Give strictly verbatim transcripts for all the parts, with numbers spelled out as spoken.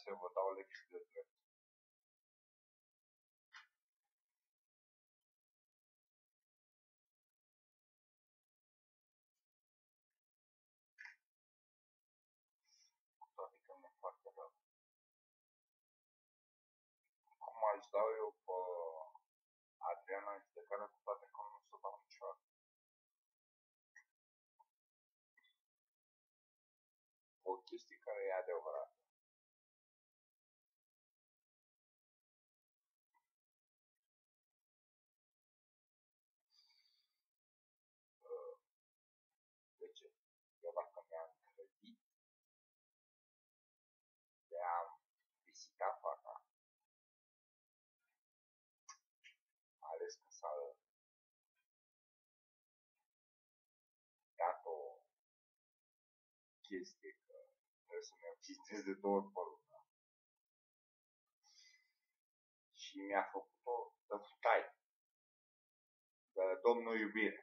să vă dau lecții de drept. Cu toate că mi-e foarte rău. Cum aș dau eu pe Adriana în judecare, cu toate că nu o să dau niciodată. O chestie care e adevărată. De ce? Eu dacă mi-am credit, le-am vizitat fata, ales că s-a dat o chestie că trebuie să mi-o vizitez de două ori pe lună. Și mi-a făcut-o de futai, de domnul iubire.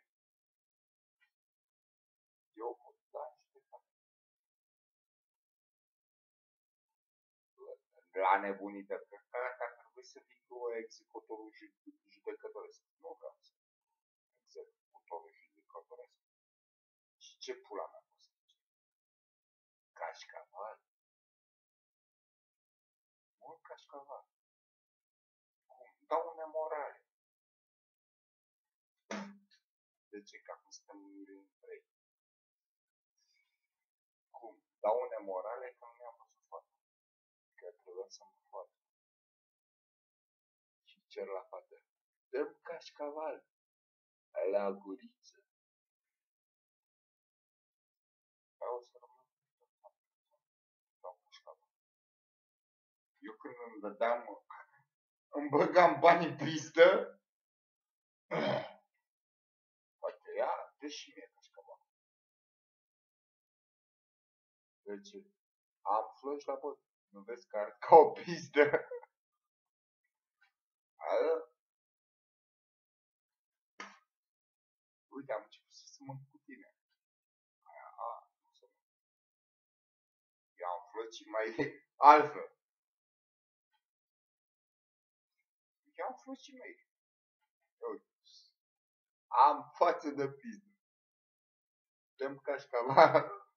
Eu pot da niște fate. La nebunită, cred că ar trebui să fii tu executorul judecătoresc. Nu vreau să executorul judecătoresc. Și ce pula mea poți să zice? Cașcaval? Nu cașcaval. Cum? Daune morale. De ce? Că acum suntem în trei. Cum? Daune morale că nu mi-am văzut fata. Că trebuia să mă fac. Și cer la fată. Dăm cașcaval. La guriță. Vreau să rămân. Dau cașcaval. Eu când îmi dădeam, îmi băgam bani în pistă, poate ea, deși mie cașcaval. Deci, am flush la bot. Nu vezi că arăt ca o pistă? Uite, am început să mă cu tine. Aia, a, nu să mă. Eu am flush mai altfel. Eu am flush mai. Uite. Am față de pistă. Dăm cașcaval.